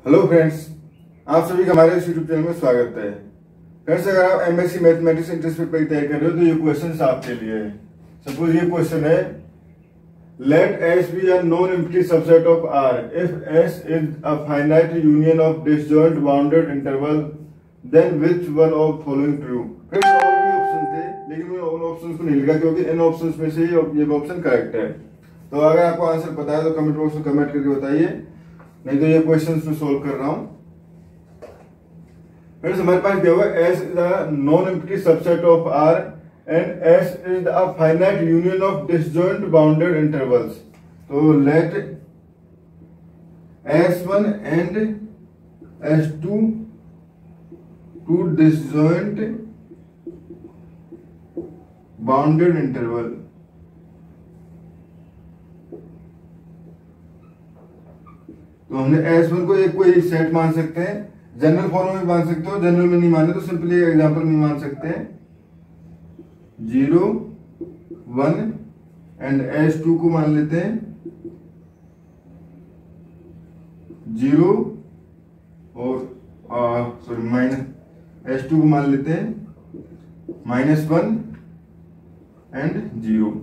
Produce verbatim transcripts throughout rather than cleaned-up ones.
Hello friends, आप सभी का हमारे इस यूट्यूब चैनल में स्वागत है। फ्रेंड्स, अगर आप एमएससी मैथमेटिक्स इंट्रेंस पेपर तैयार कर रहे हो तो ये क्वेश्चन आपके लिए है। सपोज ये क्वेश्चन है, let S be a non empty subset of R if S is a finite union of disjoint bounded interval then which one of following true. Friends, और भी ऑप्शन थे लेकिन मैं उन ऑप्शंस को नहीं लिखा क्योंकि इन ऑप्शंस में से ये ऑप्शन करेक्ट है। तो अगर आपको आंसर पता है तो कमेंट बॉक्स में कमेंट करके बताइए, नहीं तो ये क्वेश्चन में सोल्व कर रहा हूं। फ्रेंड्स, हमारे पास क्या हुआ, S is a non empty subset of R and S is a finite union of disjoint bounded intervals. तो let S one and S two two disjoint bounded interval. तो हमने एस वन को एक कोई set मान सकते हैं, general form में मान सकते हो, जनरल में नहीं माने तो सिंपली एग्जांपल में मान सकते हैं। Zero one and S two को मान लेते हैं जीरो और सॉरी माइनस एस टू को मान लेते हैं माइनस वन एंड जीरो।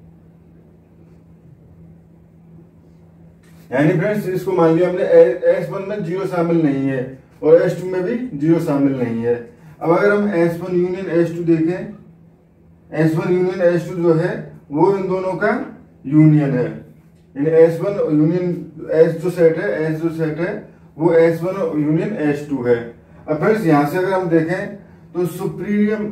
यानी फ्रेंड्स, इसको मान लिया हमने एस वन में जीरो शामिल नहीं है और एस टू में भी जीरो शामिल नहीं है। अब अगर हम S one union S two देखें, S one union S two जो है वो इन दोनों का यूनियन है। यानी एस वन यूनियन एस जो सेट है एस जो सेट है वो S one union S two है। अब फ्रेंड्स, यहां से अगर हम देखें तो supreme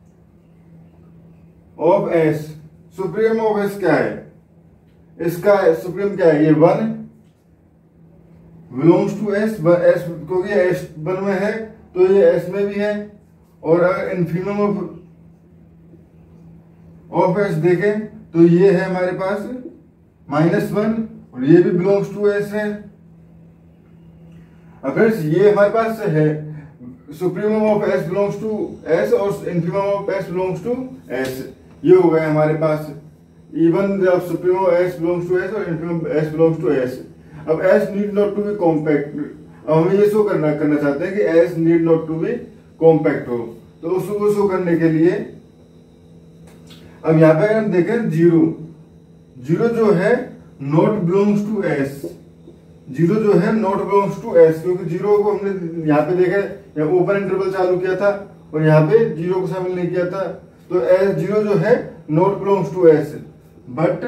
of S, supreme of S क्या है, इसका सुप्रीम क्या है, ये one belongs to S, S क्योंकि एस वन में है तो ये एस में भी है। और अगर इन्फिमम ऑफ ऑफ एस देखें तो ये है हमारे पास माइनस वन और ये भी बिलोंग्स टू एस है। अब फ्रेंड्स, ये हमारे पास है supremum of S belongs to S और infimum of S belongs to S. ये हो गया हमारे पास इवन जब supremum S belongs to S और infimum S belongs to S. अब S need not to be compact, अब हमें ये शो करना करना चाहते हैं कि S need not to be compact हो। तो उसको शो करने के लिए अब यहाँ पे हम देखें जीरो, जीरो जो है not belongs to S, zero जो है नॉट बिलोंग्स टू एस, क्योंकि जीरो को हमने यहाँ पे देखा यहाँ ओपन इंटरवल चालू किया था और यहाँ पे जीरो को शामिल नहीं किया था। तो एस जीरो जो है not belongs to S but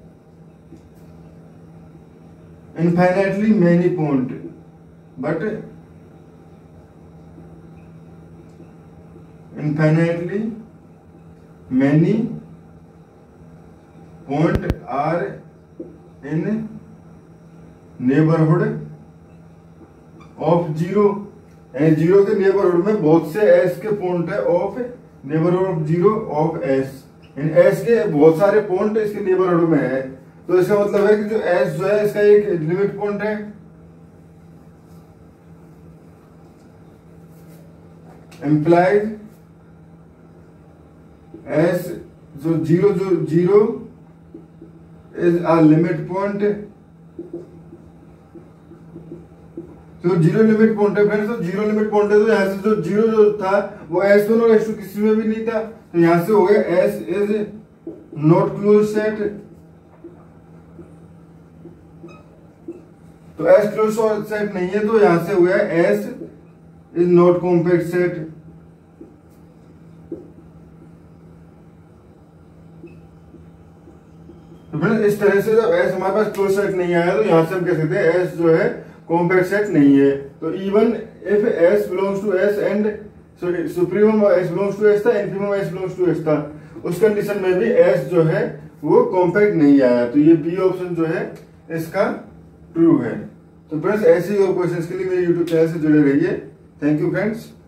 infinitely many point, but infinitely many point are in neighbourhood of zero. Zero के नेबरहुड में बहुत से एस के पॉइंट है of neighbourhood of zero of S. In S के बहुत सारे पॉइंट इसके नेबरहुड में है। तो इसका मतलब है कि जो एस जो है इसका एक लिमिट पॉइंट है। एम्प्लाइड एस जो जीरो जो zero is a limit point, तो जीरो लिमिट पॉइंट है फ्रेंड्स। तो जीरो लिमिट पॉइंट है तो यहां से जो जीरो जो था वो एस वन और एस टू किसी में भी नहीं था, तो यहां से हो गया S is not closed set. तो एस क्लोज सेट नहीं है तो यहां से हो गया S is not compact set. तो फ्रेंड्स, इस तरह से जब एस हमारे पास क्लोज सेट नहीं आया तो यहां से हम कह सकते हैं एस जो है कॉम्पैक्ट सेट नहीं है। तो even if S belongs to S and sorry supremum S belongs to S था, infimum S belongs to S था, उस कंडीशन में भी एस जो है वो कॉम्पैक्ट नहीं आया। तो ये बी ऑप्शन जो है इसका ट्रू है। तो फ्रेंड्स, ऐसे ही और क्वेश्चंस के लिए मेरे यूट्यूब चैनल से जुड़े रहिए। Thank you friends.